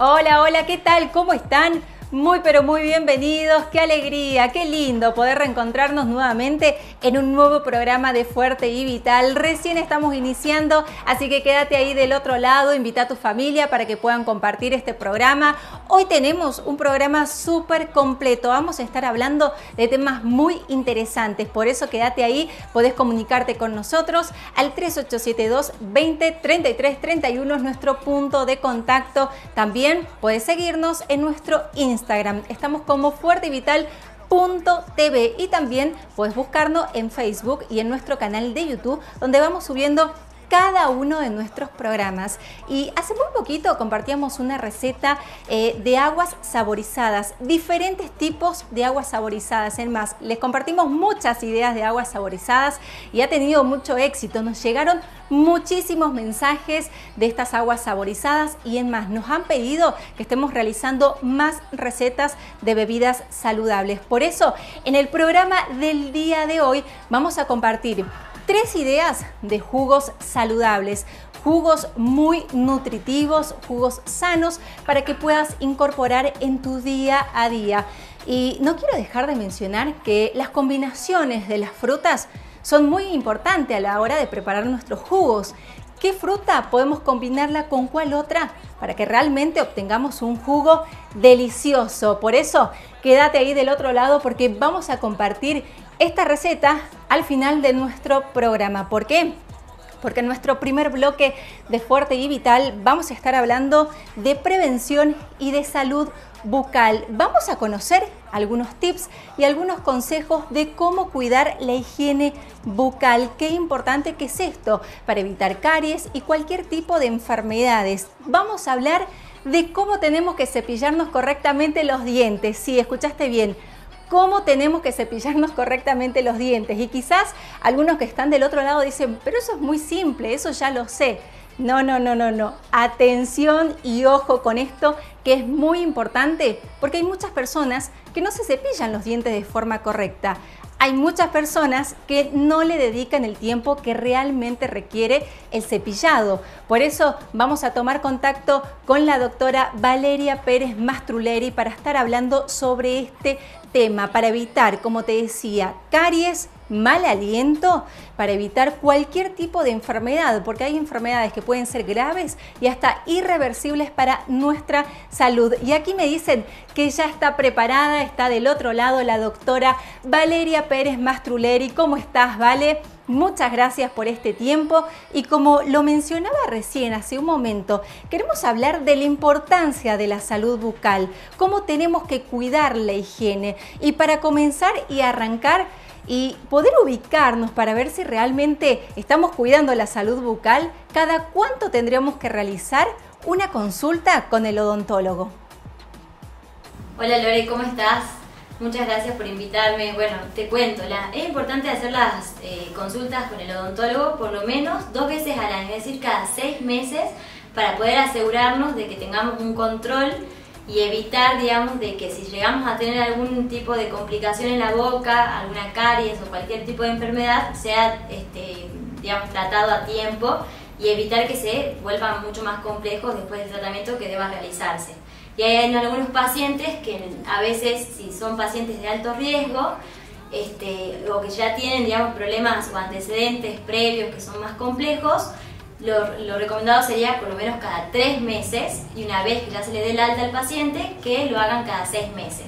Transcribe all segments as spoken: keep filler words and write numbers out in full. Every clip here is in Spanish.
Hola, hola, ¿qué tal? ¿Cómo están? Muy pero muy bienvenidos, qué alegría, qué lindo poder reencontrarnos nuevamente en un nuevo programa de Fuerte y Vital. Recién estamos iniciando, así que quédate ahí del otro lado, invita a tu familia para que puedan compartir este programa. Hoy tenemos un programa súper completo, vamos a estar hablando de temas muy interesantes, por eso quédate ahí, podés comunicarte con nosotros al tres ocho siete dos, veinte, treinta y tres, treinta y uno es nuestro punto de contacto. También podés seguirnos en nuestro Instagram. Instagram. Estamos como fuerte y vital punto t v y también puedes buscarnos en Facebook y en nuestro canal de YouTube, donde vamos subiendo cada uno de nuestros programas. Y hace muy poquito compartíamos una receta eh, de aguas saborizadas, diferentes tipos de aguas saborizadas. En más, les compartimos muchas ideas de aguas saborizadas y ha tenido mucho éxito. Nos llegaron muchísimos mensajes de estas aguas saborizadas y en más, nos han pedido que estemos realizando más recetas de bebidas saludables. Por eso, en el programa del día de hoy vamos a compartir tres ideas de jugos saludables, jugos muy nutritivos, jugos sanos para que puedas incorporar en tu día a día. Y no quiero dejar de mencionar que las combinaciones de las frutas son muy importantes a la hora de preparar nuestros jugos. ¿Qué fruta podemos combinarla con cuál otra para que realmente obtengamos un jugo delicioso? Por eso, quédate ahí del otro lado porque vamos a compartir esta receta al final de nuestro programa. ¿Por qué? Porque en nuestro primer bloque de Fuerte y Vital vamos a estar hablando de prevención y de salud bucal. Vamos a conocer algunos tips y algunos consejos de cómo cuidar la higiene bucal. Qué importante que es esto para evitar caries y cualquier tipo de enfermedades. Vamos a hablar de cómo tenemos que cepillarnos correctamente los dientes. Sí, escuchaste bien. Cómo tenemos que cepillarnos correctamente los dientes. Y quizás algunos que están del otro lado dicen, pero eso es muy simple, eso ya lo sé. No, no, no, no, no. Atención y ojo con esto, que es muy importante, porque hay muchas personas que no se cepillan los dientes de forma correcta. Hay muchas personas que no le dedican el tiempo que realmente requiere el cepillado. Por eso vamos a tomar contacto con la doctora Valeria Pérez Mastruleri para estar hablando sobre este tema, para evitar, como te decía, caries, mal aliento, para evitar cualquier tipo de enfermedad, porque hay enfermedades que pueden ser graves y hasta irreversibles para nuestra salud. Y aquí me dicen que ya está preparada, está del otro lado la doctora Valeria Pérez Mastruleri. ¿Cómo estás, Vale? Muchas gracias por este tiempo y como lo mencionaba recién hace un momento, queremos hablar de la importancia de la salud bucal, cómo tenemos que cuidar la higiene. Y para comenzar y arrancar y poder ubicarnos para ver si realmente estamos cuidando la salud bucal, ¿cada cuánto tendríamos que realizar una consulta con el odontólogo? Hola Lore, ¿cómo estás? Muchas gracias por invitarme. Bueno, te cuento, la, es importante hacer las eh, consultas con el odontólogo por lo menos dos veces al año, es decir, cada seis meses, para poder asegurarnos de que tengamos un control y evitar, digamos, de que si llegamos a tener algún tipo de complicación en la boca, alguna caries o cualquier tipo de enfermedad, sea, este, digamos, tratado a tiempo y evitar que se vuelvan mucho más complejos después del tratamiento que deba realizarse. Y hay algunos pacientes que a veces, si son pacientes de alto riesgo, este, o que ya tienen, digamos, problemas o antecedentes previos que son más complejos, lo, lo recomendado sería por lo menos cada tres meses y una vez que ya se le dé el alta al paciente, que lo hagan cada seis meses.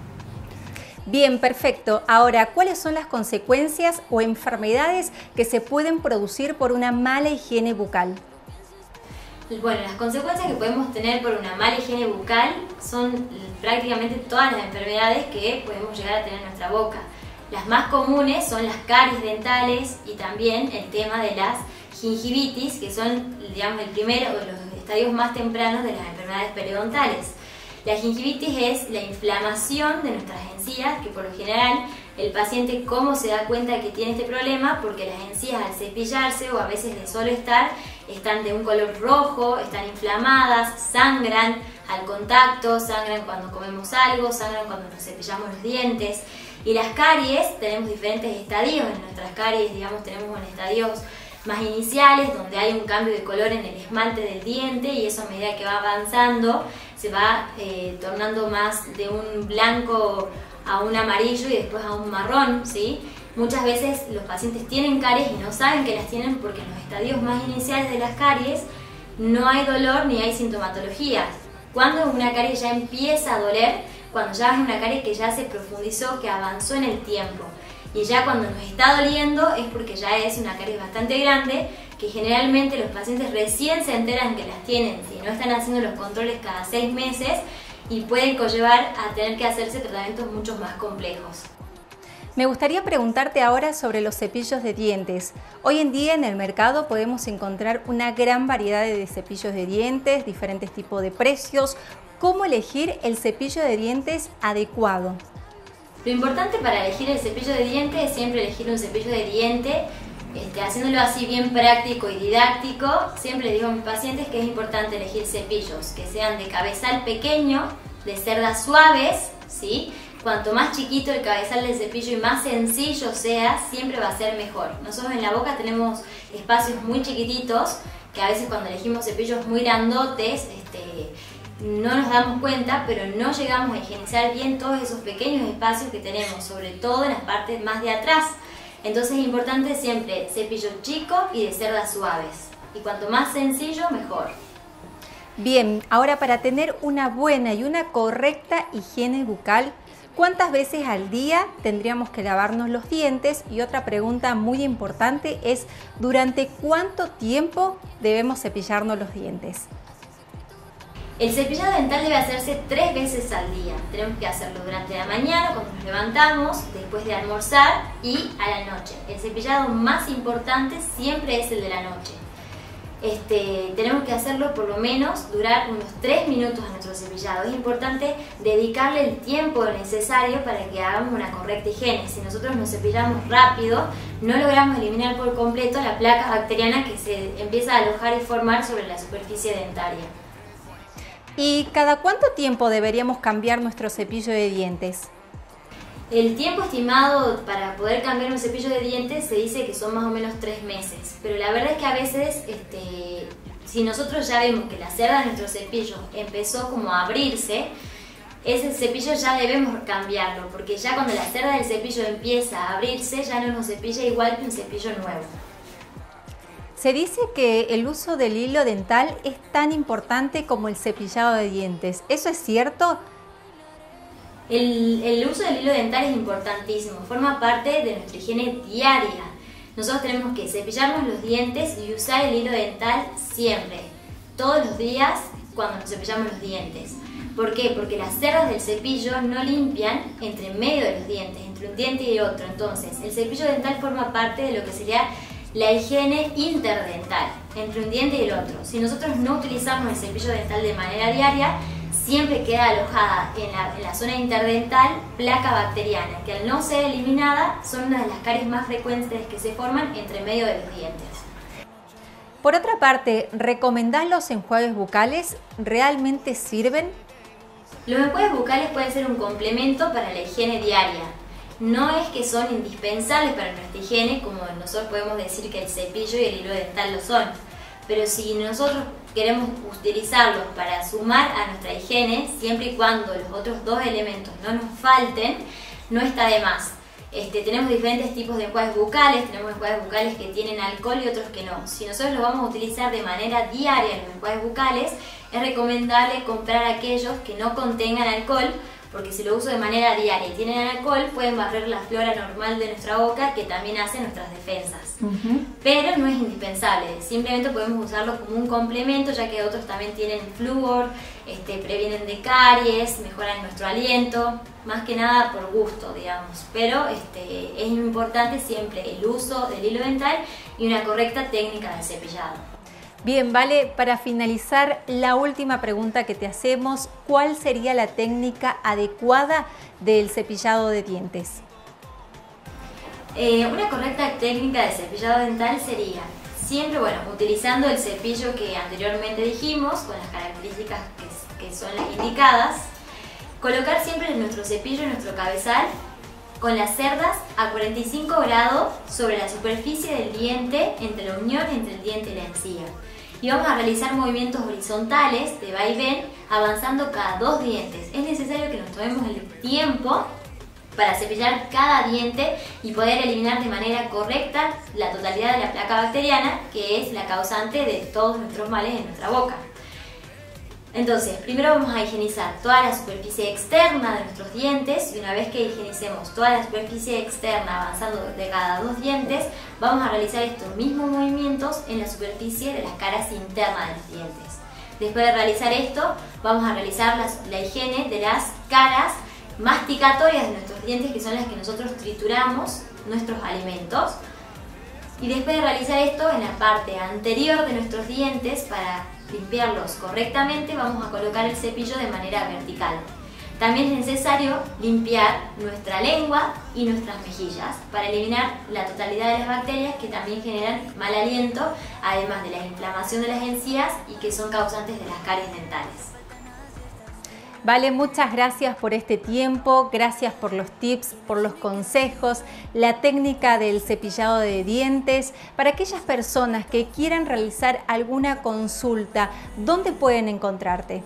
Bien, perfecto. Ahora, ¿cuáles son las consecuencias o enfermedades que se pueden producir por una mala higiene bucal? Bueno, las consecuencias que podemos tener por una mala higiene bucal son prácticamente todas las enfermedades que podemos llegar a tener en nuestra boca. Las más comunes son las caries dentales y también el tema de las gingivitis, que son, digamos, el primero o los estadios más tempranos de las enfermedades periodontales. La gingivitis es la inflamación de nuestras encías, que por lo general el paciente, ¿cómo se da cuenta que tiene este problema? Porque las encías al cepillarse o a veces de solo estar, están de un color rojo, están inflamadas, sangran al contacto, sangran cuando comemos algo, sangran cuando nos cepillamos los dientes. Y las caries, tenemos diferentes estadios en nuestras caries, digamos, tenemos en estadios más iniciales, donde hay un cambio de color en el esmalte del diente y eso a medida que va avanzando se va eh, tornando más de un blanco a un amarillo y después a un marrón, ¿sí? Muchas veces los pacientes tienen caries y no saben que las tienen porque en los estadios más iniciales de las caries no hay dolor ni hay sintomatología. Cuando una carie ya empieza a doler, cuando ya es una carie que ya se profundizó, que avanzó en el tiempo. Y ya cuando nos está doliendo es porque ya es una carie bastante grande, que generalmente los pacientes recién se enteran que las tienen, si no están haciendo los controles cada seis meses y pueden conllevar a tener que hacerse tratamientos mucho más complejos. Me gustaría preguntarte ahora sobre los cepillos de dientes. Hoy en día en el mercado podemos encontrar una gran variedad de cepillos de dientes, diferentes tipos de precios. ¿Cómo elegir el cepillo de dientes adecuado? Lo importante para elegir el cepillo de dientes es siempre elegir un cepillo de diente, este, haciéndolo así bien práctico y didáctico. Siempre digo a mis pacientes que es importante elegir cepillos que sean de cabezal pequeño, de cerdas suaves, ¿sí? Cuanto más chiquito el cabezal del cepillo y más sencillo sea, siempre va a ser mejor. Nosotros en la boca tenemos espacios muy chiquititos, que a veces cuando elegimos cepillos muy grandotes, este, no nos damos cuenta, pero no llegamos a higienizar bien todos esos pequeños espacios que tenemos, sobre todo en las partes más de atrás. Entonces es importante siempre cepillo chico y de cerdas suaves. Y cuanto más sencillo, mejor. Bien, ahora para tener una buena y una correcta higiene bucal, ¿cuántas veces al día tendríamos que lavarnos los dientes? Y otra pregunta muy importante es, ¿durante cuánto tiempo debemos cepillarnos los dientes? El cepillado dental debe hacerse tres veces al día. Tenemos que hacerlo durante la mañana, cuando nos levantamos, después de almorzar y a la noche. El cepillado más importante siempre es el de la noche. Este, tenemos que hacerlo por lo menos durar unos tres minutos a nuestro cepillado. Es importante dedicarle el tiempo necesario para que hagamos una correcta higiene. Si nosotros nos cepillamos rápido, no logramos eliminar por completo la placa bacteriana que se empieza a alojar y formar sobre la superficie dentaria. ¿Y cada cuánto tiempo deberíamos cambiar nuestro cepillo de dientes? El tiempo estimado para poder cambiar un cepillo de dientes se dice que son más o menos tres meses, pero la verdad es que a veces, este, si nosotros ya vemos que la cerda de nuestro cepillo empezó como a abrirse, ese cepillo ya debemos cambiarlo, porque ya cuando la cerda del cepillo empieza a abrirse ya no nos cepilla igual que un cepillo nuevo. Se dice que el uso del hilo dental es tan importante como el cepillado de dientes. ¿Eso es cierto? El, el uso del hilo dental es importantísimo, forma parte de nuestra higiene diaria. Nosotros tenemos que cepillarnos los dientes y usar el hilo dental siempre, todos los días cuando nos cepillamos los dientes. ¿Por qué? Porque las cerdas del cepillo no limpian entre medio de los dientes, entre un diente y otro. Entonces, el cepillo dental forma parte de lo que sería la higiene interdental, entre un diente y el otro. Si nosotros no utilizamos el cepillo dental de manera diaria, siempre queda alojada en la, en la zona interdental placa bacteriana, que al no ser eliminada son una de las caries más frecuentes que se forman entre medio de los dientes. Por otra parte, ¿recomendás los enjuagues bucales? ¿Realmente sirven? Los enjuagues bucales pueden ser un complemento para la higiene diaria. No es que son indispensables para nuestra higiene, como nosotros podemos decir que el cepillo y el hilo dental lo son. Pero si nosotros queremos utilizarlos para sumar a nuestra higiene, siempre y cuando los otros dos elementos no nos falten, no está de más. Este, tenemos diferentes tipos de enjuagues bucales, tenemos enjuagues bucales que tienen alcohol y otros que no. Si nosotros los vamos a utilizar de manera diaria los enjuagues bucales, es recomendable comprar aquellos que no contengan alcohol, porque si lo uso de manera diaria y tienen alcohol, pueden barrer la flora normal de nuestra boca, que también hace nuestras defensas. Uh-huh. Pero no es indispensable, simplemente podemos usarlo como un complemento, ya que otros también tienen flúor, este, previenen de caries, mejoran nuestro aliento, más que nada por gusto, digamos. Pero este, es importante siempre el uso del hilo dental y una correcta técnica de cepillado. Bien, Vale, para finalizar, la última pregunta que te hacemos, ¿cuál sería la técnica adecuada del cepillado de dientes? Eh, una correcta técnica de cepillado dental sería, siempre, bueno, utilizando el cepillo que anteriormente dijimos, con las características que, que son las indicadas, colocar siempre nuestro cepillo en nuestro cabezal, con las cerdas a cuarenta y cinco grados sobre la superficie del diente, entre la unión entre el diente y la encía. y vamos a realizar movimientos horizontales de vaivén avanzando cada dos dientes. Es necesario que nos tomemos el tiempo para cepillar cada diente y poder eliminar de manera correcta la totalidad de la placa bacteriana, que es la causante de todos nuestros males en nuestra boca. Entonces, primero vamos a higienizar toda la superficie externa de nuestros dientes, y una vez que higienicemos toda la superficie externa avanzando de cada dos dientes, vamos a realizar estos mismos movimientos en la superficie de las caras internas de los dientes. Después de realizar esto, vamos a realizar la, la higiene de las caras masticatorias de nuestros dientes, que son las que nosotros trituramos nuestros alimentos. Y después de realizar esto, en la parte anterior de nuestros dientes, para limpiarlos correctamente, vamos a colocar el cepillo de manera vertical. También es necesario limpiar nuestra lengua y nuestras mejillas para eliminar la totalidad de las bacterias que también generan mal aliento, además de la inflamación de las encías y que son causantes de las caries dentales. Vale, muchas gracias por este tiempo, gracias por los tips, por los consejos, la técnica del cepillado de dientes. Para aquellas personas que quieran realizar alguna consulta, ¿dónde pueden encontrarte?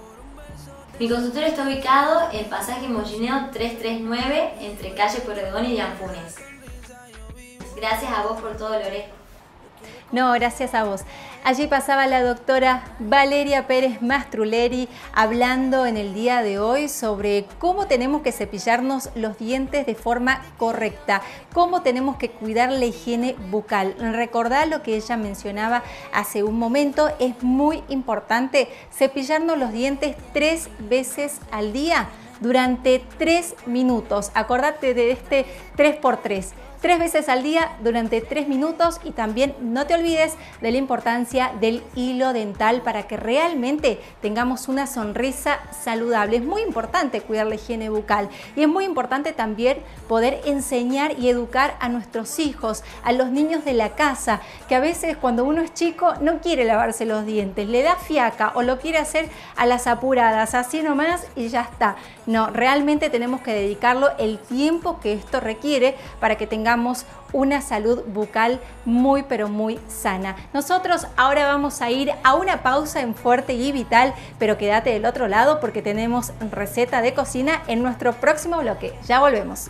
Mi consultorio está ubicado en Pasaje Mollineo trescientos treinta y nueve, entre calle Pueyrredón y Dianfunes. Gracias a vos por todo, Lore. No, gracias a vos. Allí pasaba la doctora Valeria Pérez Mastruleri hablando en el día de hoy sobre cómo tenemos que cepillarnos los dientes de forma correcta, cómo tenemos que cuidar la higiene bucal. Recordá lo que ella mencionaba hace un momento, es muy importante cepillarnos los dientes tres veces al día durante tres minutos. Acordate de este tres por tres. Tres veces al día durante tres minutos, y también no te olvides de la importancia del hilo dental para que realmente tengamos una sonrisa saludable. Es muy importante cuidar la higiene bucal, y es muy importante también poder enseñar y educar a nuestros hijos, a los niños de la casa, que a veces cuando uno es chico no quiere lavarse los dientes, le da fiaca o lo quiere hacer a las apuradas, así nomás y ya está. No, realmente tenemos que dedicarlo el tiempo que esto requiere para que tengamos una salud bucal muy pero muy sana. Nosotros ahora vamos a ir a una pausa en Fuerte y Vital, pero quédate del otro lado porque tenemos receta de cocina en nuestro próximo bloque. Ya volvemos.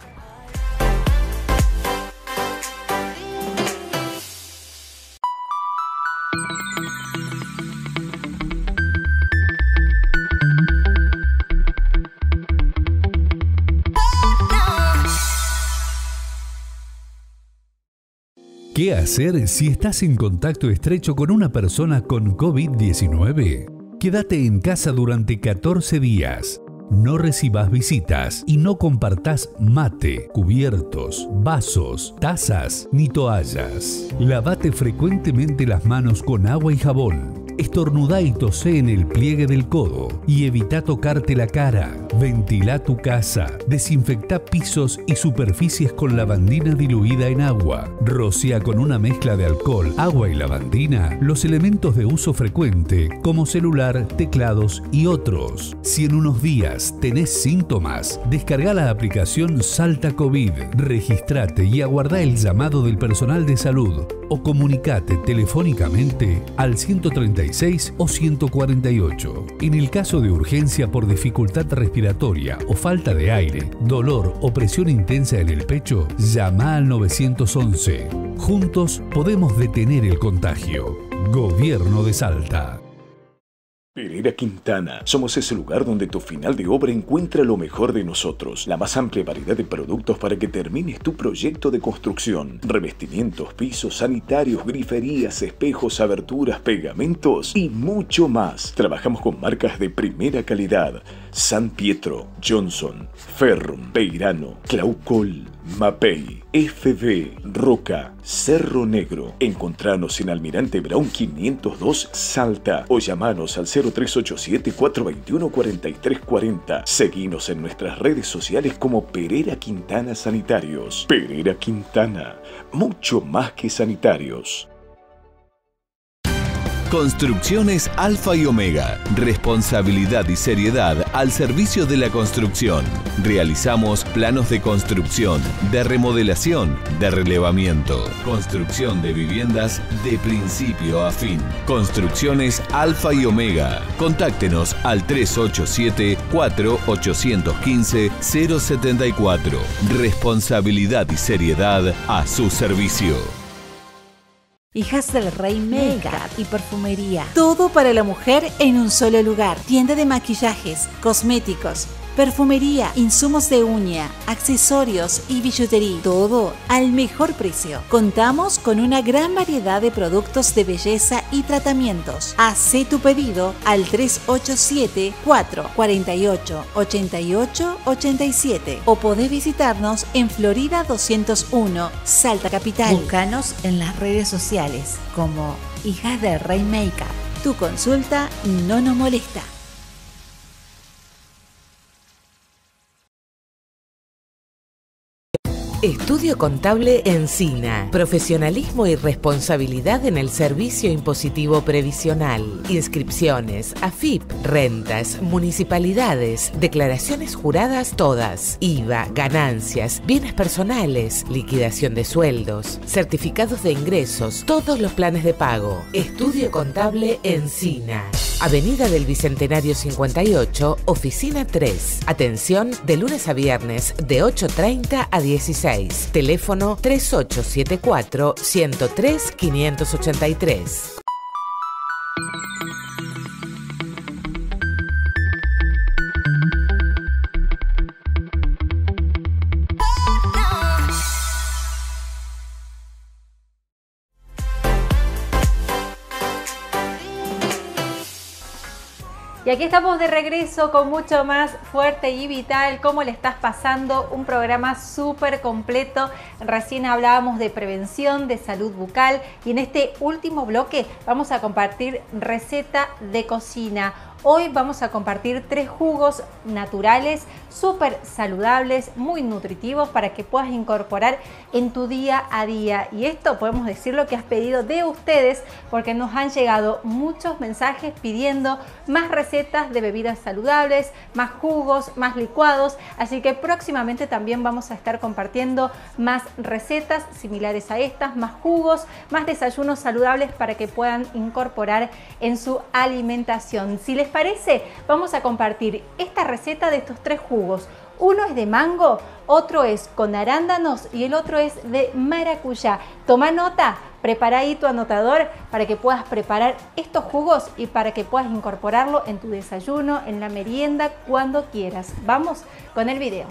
¿Qué hacer si estás en contacto estrecho con una persona con COVID diecinueve? Quédate en casa durante catorce días. No recibas visitas y no compartás mate, cubiertos, vasos, tazas ni toallas. Lavate frecuentemente las manos con agua y jabón. Estornudá y tosé en el pliegue del codo y evita tocarte la cara. Ventila tu casa. Desinfecta pisos y superficies con lavandina diluida en agua. Rocea con una mezcla de alcohol, agua y lavandina los elementos de uso frecuente como celular, teclados y otros. Si en unos días tenés síntomas, descarga la aplicación Salta COVID, registrate y aguardá el llamado del personal de salud o comunicate telefónicamente al ciento treinta y seis o ciento cuarenta y ocho. En el caso de urgencia por dificultad respiratoria o falta de aire, dolor o presión intensa en el pecho, llama al nueve once. Juntos podemos detener el contagio. Gobierno de Salta. Perera Quintana. Somos ese lugar donde tu final de obra encuentra lo mejor de nosotros. La más amplia variedad de productos para que termines tu proyecto de construcción. Revestimientos, pisos, sanitarios, griferías, espejos, aberturas, pegamentos y mucho más. Trabajamos con marcas de primera calidad. San Pietro, Johnson, Ferrum, Peirano, Claucol, Mapei, F B, Roca, Cerro Negro. Encontranos en Almirante Brown quinientos dos, Salta, o llamanos al cero tres ocho siete, cuatro dos uno, cuatro tres cuatro cero. Seguinos en nuestras redes sociales como Perera Quintana Sanitarios. Perera Quintana, mucho más que sanitarios. Construcciones Alfa y Omega. Responsabilidad y seriedad al servicio de la construcción. Realizamos planos de construcción, de remodelación, de relevamiento. Construcción de viviendas de principio a fin. Construcciones Alfa y Omega. Contáctenos al tres ocho siete, cuatro ocho uno cinco, cero siete cuatro. Responsabilidad y seriedad a su servicio. Hijas del Rey Makeup y perfumería. Todo para la mujer en un solo lugar. Tienda de maquillajes, cosméticos, perfumería, insumos de uña, accesorios y billutería. Todo al mejor precio. Contamos con una gran variedad de productos de belleza y tratamientos. Hacé tu pedido al tres ocho siete, cuatro cuatro ocho, ocho ocho ocho siete o podés visitarnos en Florida doscientos uno, Salta Capital. Búscanos en las redes sociales como Hijas del Rey Makeup. Tu consulta no nos molesta. Estudio Contable Encina. Profesionalismo y responsabilidad en el servicio impositivo previsional. Inscripciones, A F I P, rentas, municipalidades, declaraciones juradas todas, I V A, ganancias, bienes personales, liquidación de sueldos, certificados de ingresos, todos los planes de pago. Estudio Contable Encina. Avenida del Bicentenario cincuenta y ocho, Oficina tres. Atención de lunes a viernes de ocho treinta a dieciséis. Teléfono tres ocho siete cuatro, uno cero tres, cinco ocho tres. Y aquí estamos de regreso con mucho más Fuerte y Vital. ¿Cómo le estás pasando? Un programa súper completo. Recién hablábamos de prevención, de salud bucal y en este último bloque vamos a compartir receta de cocina. Hoy vamos a compartir tres jugos naturales, súper saludables, muy nutritivos para que puedas incorporar en tu día a día. Y esto podemos decir lo que has pedido de ustedes porque nos han llegado muchos mensajes pidiendo más recetas de bebidas saludables, más jugos, más licuados. Así que próximamente también vamos a estar compartiendo más recetas similares a estas, más jugos, más desayunos saludables para que puedan incorporar en su alimentación. Si les parece, vamos a compartir esta receta de estos tres jugos. Uno es de mango, otro es con arándanos y el otro es de maracuyá. Toma nota, prepara ahí tu anotador para que puedas preparar estos jugos y para que puedas incorporarlo en tu desayuno, en la merienda, cuando quieras. Vamos con el video.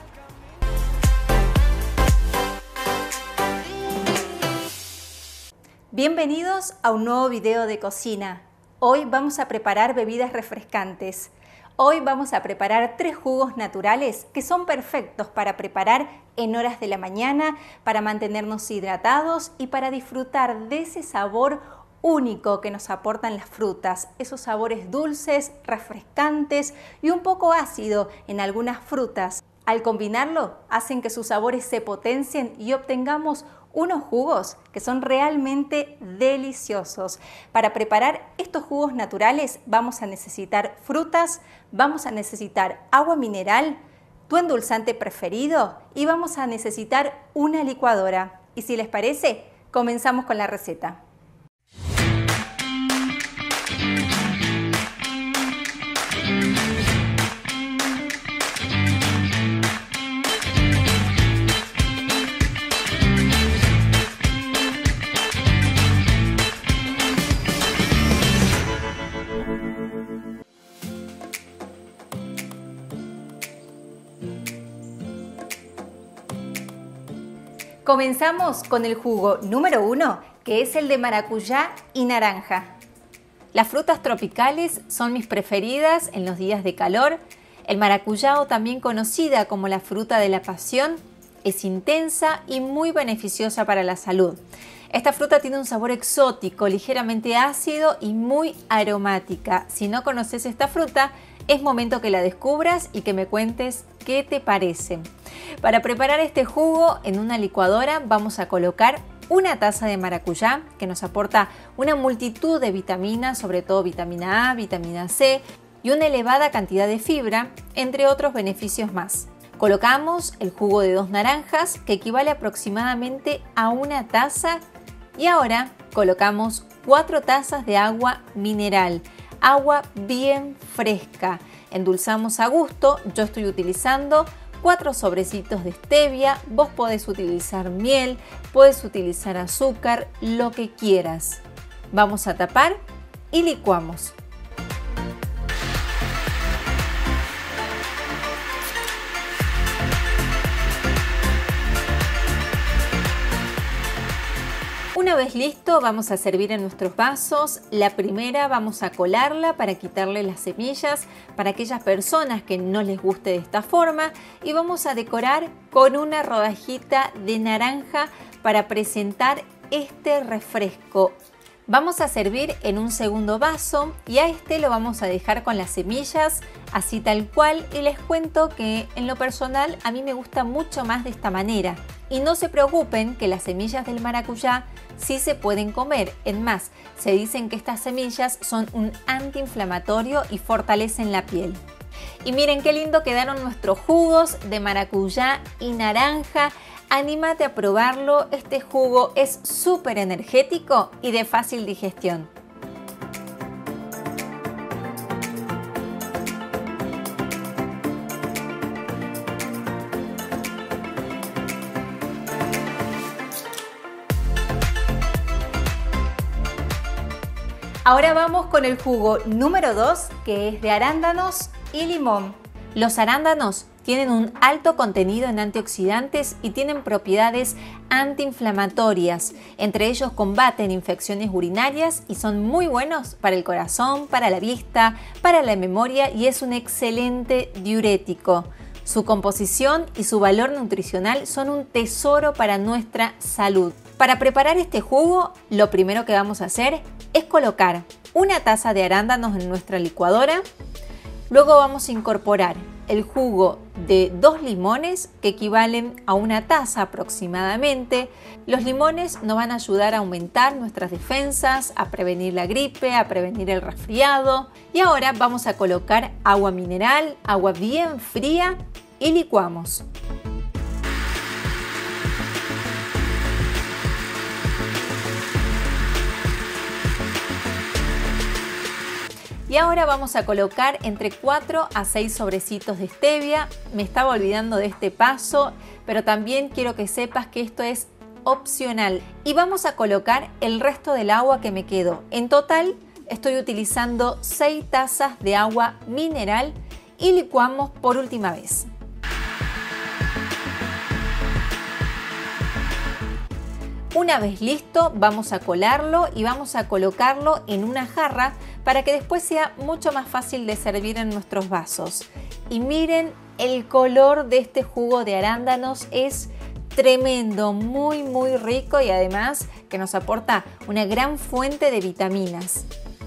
Bienvenidos a un nuevo video de cocina. Hoy vamos a preparar bebidas refrescantes. Hoy vamos a preparar tres jugos naturales que son perfectos para preparar en horas de la mañana, para mantenernos hidratados y para disfrutar de ese sabor único que nos aportan las frutas. Esos sabores dulces, refrescantes y un poco ácido en algunas frutas. Al combinarlo, hacen que sus sabores se potencien y obtengamos unos jugos que son realmente deliciosos. Para preparar estos jugos naturales vamos a necesitar frutas, vamos a necesitar agua mineral, tu endulzante preferido y vamos a necesitar una licuadora. Y si les parece, comenzamos con la receta. Comenzamos con el jugo número uno, que es el de maracuyá y naranja. Las frutas tropicales son mis preferidas en los días de calor. El maracuyá, o también conocida como la fruta de la pasión, es intensa y muy beneficiosa para la salud. Esta fruta tiene un sabor exótico, ligeramente ácido y muy aromática. Si no conoces esta fruta, es momento que la descubras y que me cuentes qué te parece. Para preparar este jugo en una licuadora vamos a colocar una taza de maracuyá que nos aporta una multitud de vitaminas, sobre todo vitamina A, vitamina C y una elevada cantidad de fibra, entre otros beneficios más. Colocamos el jugo de dos naranjas que equivale aproximadamente a una taza y ahora colocamos cuatro tazas de agua mineral, agua bien fresca. Endulzamos a gusto, yo estoy utilizando cuatro sobrecitos de stevia, vos podés utilizar miel, podés utilizar azúcar, lo que quieras. Vamos a tapar y licuamos. Una vez listo, vamos a servir en nuestros vasos. La primera vamos a colarla para quitarle las semillas para aquellas personas que no les guste de esta forma y vamos a decorar con una rodajita de naranja para presentar este refresco. Vamos a servir en un segundo vaso y a este lo vamos a dejar con las semillas, así tal cual, y les cuento que en lo personal a mí me gusta mucho más de esta manera. Y no se preocupen que las semillas del maracuyá sí se pueden comer, en más, se dicen que estas semillas son un antiinflamatorio y fortalecen la piel. Y miren qué lindo quedaron nuestros jugos de maracuyá y naranja. Anímate a probarlo, este jugo es súper energético y de fácil digestión. Ahora vamos con el jugo número dos, que es de arándanos y limón. Los arándanos tienen un alto contenido en antioxidantes y tienen propiedades antiinflamatorias. Entre ellos combaten infecciones urinarias y son muy buenos para el corazón, para la vista, para la memoria y es un excelente diurético. Su composición y su valor nutricional son un tesoro para nuestra salud. Para preparar este jugo, lo primero que vamos a hacer es colocar una taza de arándanos en nuestra licuadora. Luego vamos a incorporar el jugo de dos limones que equivalen a una taza aproximadamente. Los limones nos van a ayudar a aumentar nuestras defensas, a prevenir la gripe, a prevenir el resfriado. Y ahora vamos a colocar agua mineral, agua bien fría y licuamos. Y ahora vamos a colocar entre cuatro a seis sobrecitos de stevia. Me estaba olvidando de este paso, pero también quiero que sepas que esto es opcional. Y vamos a colocar el resto del agua que me quedó. En total estoy utilizando seis tazas de agua mineral y licuamos por última vez. Una vez listo, vamos a colarlo y vamos a colocarlo en una jarra para que después sea mucho más fácil de servir en nuestros vasos. Y miren, el color de este jugo de arándanos es tremendo, muy muy rico y además que nos aporta una gran fuente de vitaminas.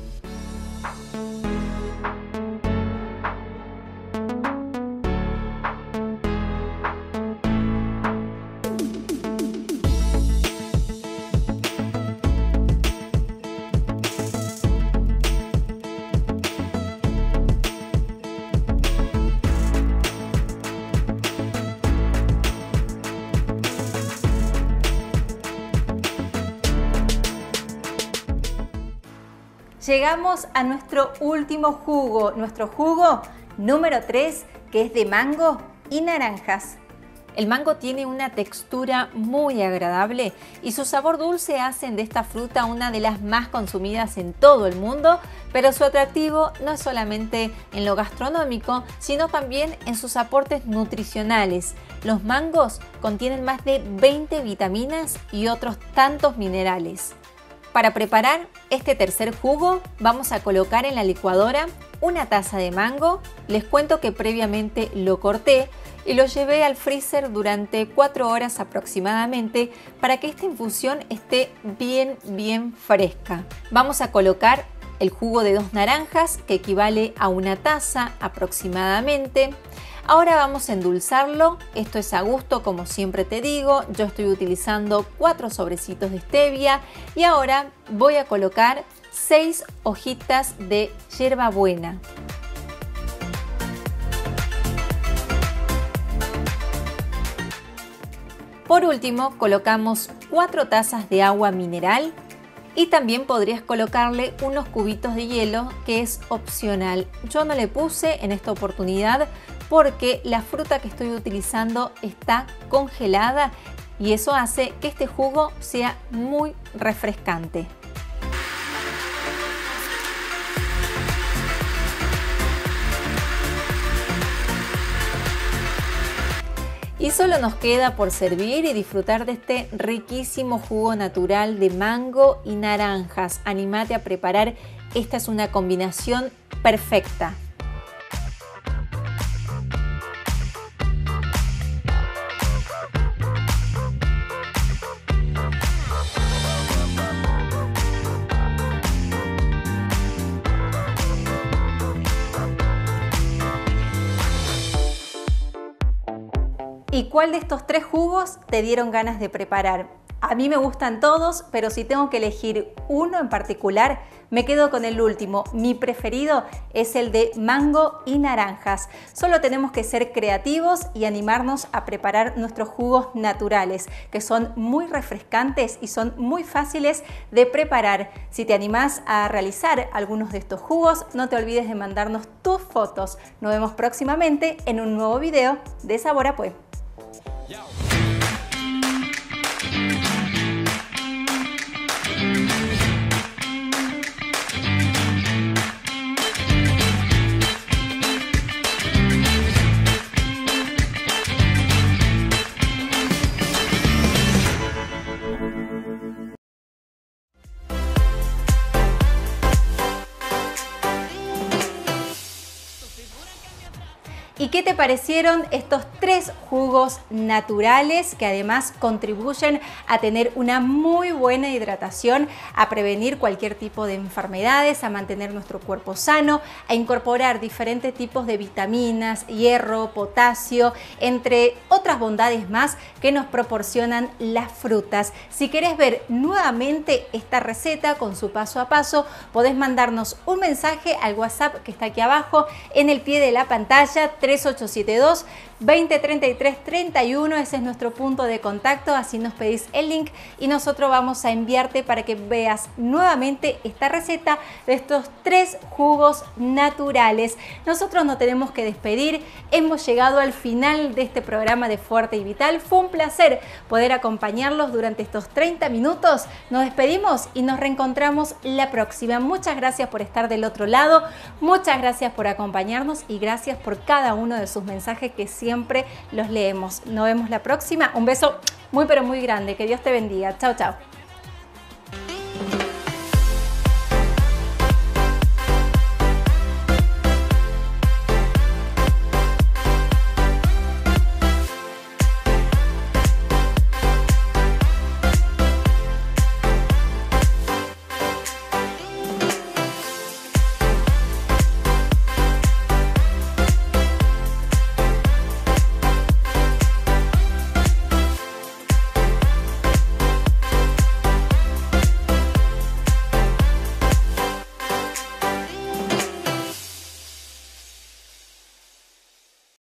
Llegamos a nuestro último jugo, nuestro jugo número tres, que es de mango y naranjas. El mango tiene una textura muy agradable y su sabor dulce hacen de esta fruta una de las más consumidas en todo el mundo, pero su atractivo no es solamente en lo gastronómico, sino también en sus aportes nutricionales. Los mangos contienen más de veinte vitaminas y otros tantos minerales. Para preparar este tercer jugo vamos a colocar en la licuadora una taza de mango. Les cuento que previamente lo corté y lo llevé al freezer durante cuatro horas aproximadamente para que esta infusión esté bien bien fresca. Vamos a colocar el jugo de dos naranjas que equivale a una taza aproximadamente. Ahora vamos a endulzarlo. Esto es a gusto, como siempre te digo. Yo estoy utilizando cuatro sobrecitos de stevia y ahora voy a colocar seis hojitas de hierbabuena. Por último, colocamos cuatro tazas de agua mineral y también podrías colocarle unos cubitos de hielo, que es opcional. Yo no le puse en esta oportunidad porque la fruta que estoy utilizando está congelada y eso hace que este jugo sea muy refrescante. Y solo nos queda por servir y disfrutar de este riquísimo jugo natural de mango y naranjas. Anímate a preparar, esta es una combinación perfecta. ¿Y cuál de estos tres jugos te dieron ganas de preparar? A mí me gustan todos, pero si tengo que elegir uno en particular, me quedo con el último. Mi preferido es el de mango y naranjas. Solo tenemos que ser creativos y animarnos a preparar nuestros jugos naturales, que son muy refrescantes y son muy fáciles de preparar. Si te animás a realizar algunos de estos jugos, no te olvides de mandarnos tus fotos. Nos vemos próximamente en un nuevo video de Sabor a Pue. ¿Y qué te parecieron estos tres jugos naturales que además contribuyen a tener una muy buena hidratación, a prevenir cualquier tipo de enfermedades, a mantener nuestro cuerpo sano, a incorporar diferentes tipos de vitaminas, hierro, potasio, entre otras bondades más que nos proporcionan las frutas? Si querés ver nuevamente esta receta con su paso a paso, podés mandarnos un mensaje al WhatsApp que está aquí abajo en el pie de la pantalla, tres ocho siete dos, veinte treinta y tres treinta y uno, ese es nuestro punto de contacto, así nos pedís el link y nosotros vamos a enviarte para que veas nuevamente esta receta de estos tres jugos naturales. Nosotros nos tenemos que despedir, hemos llegado al final de este programa de Fuerte y Vital, fue un placer poder acompañarlos durante estos treinta minutos, nos despedimos y nos reencontramos la próxima. Muchas gracias por estar del otro lado, muchas gracias por acompañarnos y gracias por cada uno de sus mensajes que siempre los leemos. Nos vemos la próxima. Un beso muy pero muy grande. Que Dios te bendiga. Chao, chao.